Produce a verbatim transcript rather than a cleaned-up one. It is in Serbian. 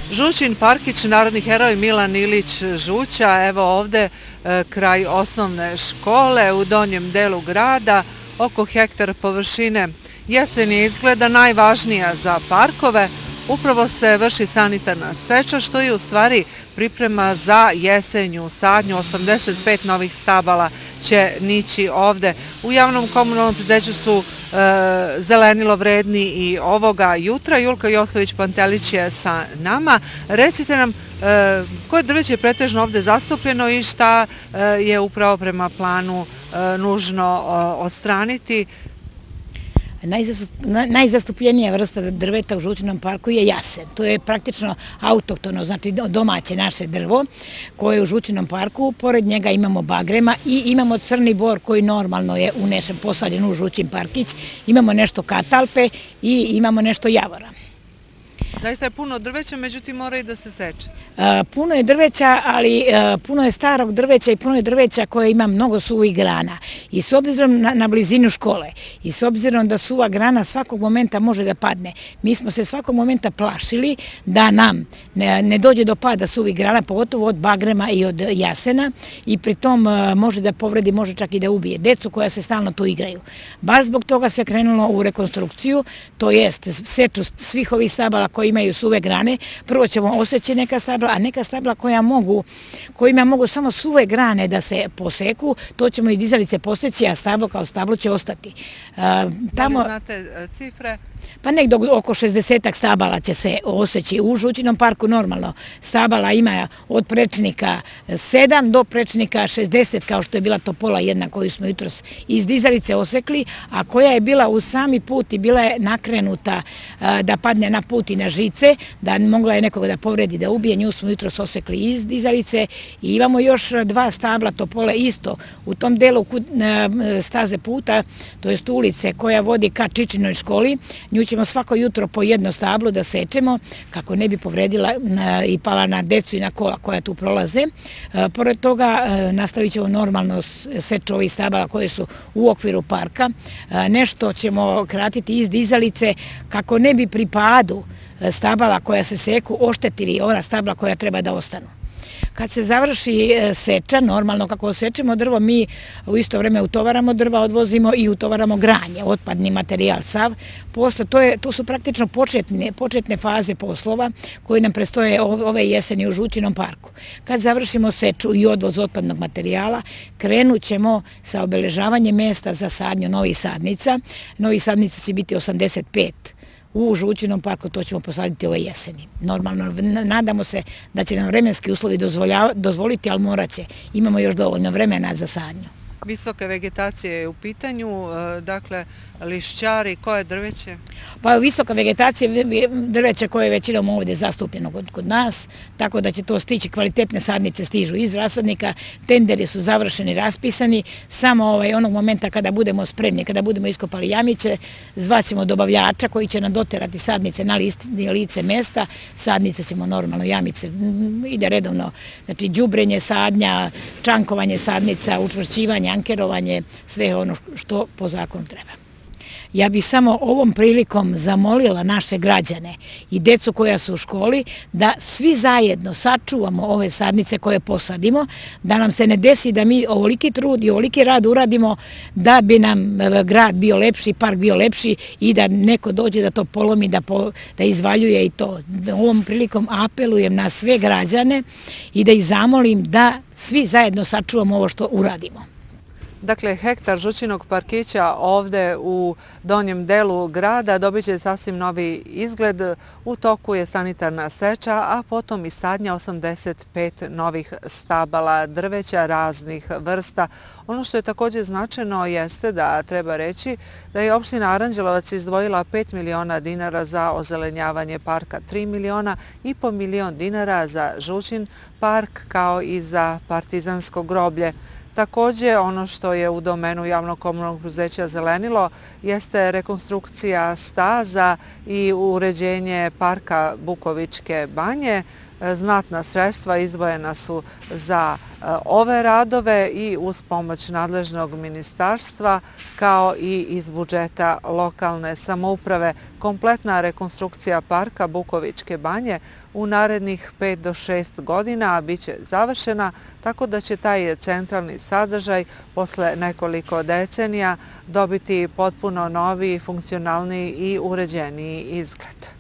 Žučin, Parkić, narodni heroj Milan Ilić Žuća, evo ovde kraj osnovne škole u donjem delu grada, oko hektar površine. Jesen je izgleda najvažnija za parkove, upravo se vrši sanitarna seča, što je u stvari priprema za jesenju sadnju. osamdeset pet novih stabala će nići ovde. U javnom komunalnom preduzeću su zelenilo vredni i ovoga jutra. Julka Joslović-Pantelić je sa nama. Recite nam koje drveće je pretežno ovde zastupljeno i šta je upravo prema planu nužno odstraniti? Najzastupljenija vrsta drveta u Žučinom parku je jasen. To je praktično autohtono, znači domaće naše drvo koje je u Žučinom parku. Pored njega imamo bagrema i imamo crni bor koji normalno je unešen, posađen u Žučin Parkić. Imamo nešto katalpe i imamo nešto javora. Zaista je puno drveća, međutim mora i da se seče. Puno je drveća, ali puno je starog drveća i puno je drveća koje ima mnogo suvih grana. I s obzirom na blizinu škole i s obzirom da suva grana svakog momenta može da padne, mi smo se svakog momenta plašili da nam ne dođe do pada suvih grana, pogotovo od bagrema i od jasena, i pritom može da povredi, može čak i da ubije decu koja se stalno tu igraju. Baš zbog toga se krenulo u rekonstrukciju, to jest seču svih ovih stabala koji imaju suve grane. Prvo ćemo oseći neka stabla, a neka stabla koja mogu, kojima mogu samo suve grane da se poseku, to ćemo i dizalice poseći, a stablo kao stablo će ostati. Da li znate cifre? Pa nekdo oko šezdesetak stabala će se oseći. U Žučinom parku normalno stabala ima od prečnika sedam do prečnika šezdeset, kao što je bila topola jedna koju smo jutros iz dizalice osekli, a koja je bila u sami put i bila je nakrenuta da padne na put i na žice, da mogla je nekoga da povredi, da ubije. Nju smo jutros osekli iz dizalice i imamo još dva stabla topole isto u tom delu staze puta, to jest ulice koja vodi ka Čičinoj školi. Nju ćemo svako jutro po jedno stablo da sečemo kako ne bi povredila i pala na decu i na kola koja tu prolaze. Pored toga nastavit ćemo normalno seču ovih stabala koje su u okviru parka. Nešto ćemo kratiti iz dizalice kako ne bi pri padu stabala koja se seku oštetili ona stabla koja treba da ostanu. Kad se završi seča, normalno kako osečemo drvo, mi u isto vreme utovaramo drva, odvozimo i utovaramo granje, otpadni materijal sav. To su praktično početne faze poslova koje nam prestoje ove jeseni u Žučinom parku. Kad završimo seču i odvoz otpadnog materijala, krenut ćemo sa obeležavanjem mesta za sadnju novih sadnica. Novih sadnica će biti osamdeset pet. U Žučinom parku, to ćemo posaditi ove jeseni. Normalno, nadamo se da će nam vremenski uslovi dozvoliti, ali morat će. Imamo još dovoljno vremena za sadnju. Visoka vegetacija je u pitanju, dakle, lišćari, koje drveće? Pa visoka vegetacija je drveće koje je većinom ovdje zastupljeno kod nas, tako da će to stići, kvalitetne sadnice stižu iz rasadnika, tenderi su završeni, raspisani, samo onog momenta kada budemo spremni, kada budemo iskopali jamiće, zvaćemo dobavljača koji će nam doterati sadnice na lice mesta, sadnice ćemo normalno, jamice, ide redovno, znači đubrenje sadnja, čankovanje sadnica, učvršćivanje, ankerovanje, sve ono što po zakonu treba. Ja bih samo ovom prilikom zamolila naše građane i decu koja su u školi da svi zajedno sačuvamo ove sadnice koje posadimo, da nam se ne desi da mi ovoliki trud i ovoliki rad uradimo da bi nam grad bio lepši, park bio lepši i da neko dođe da to polomi, da izvaljuje i to. Ovom prilikom apelujem na sve građane i da ih zamolim da svi zajedno sačuvamo ovo što uradimo. Dakle, hektar Žučinog parkića ovde u donjem delu grada dobit će sasvim novi izgled. U toku je sanitarna seča, a potom i sadnja osamdeset pet novih stabala drveća raznih vrsta. Ono što je također značajno jeste da treba reći da je opština Aranđelovac izdvojila pet miliona dinara za ozelenjavanje parka, tri miliona i po milion dinara za Žučin park kao i za Partizansko groblje. Također, ono što je u domenu javnog komunalnog preduzeća Zelenilo jeste rekonstrukcija staza i uređenje parka Bukovičke banje. Znatna sredstva izdvojena su za ove radove i uz pomoć nadležnog ministarstva kao i iz budžeta lokalne samouprave. Kompletna rekonstrukcija parka Bukovičke banje u narednih pet do šest godina biće završena, tako da će taj centralni sadržaj posle nekoliko decenija dobiti potpuno novi, funkcionalniji i uređeniji izgled.